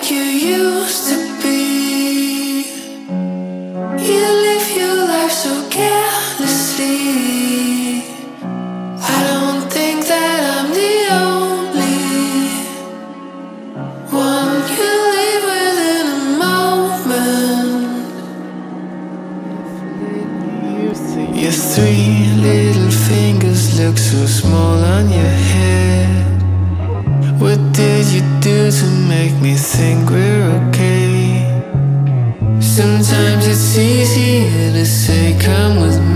like you used to be. You live your life so carelessly. I don't think that I'm the only one you leave within a moment. Your three little fingers look so small on your head. What did you do to make me think we're okay? Sometimes it's easier to say come with me.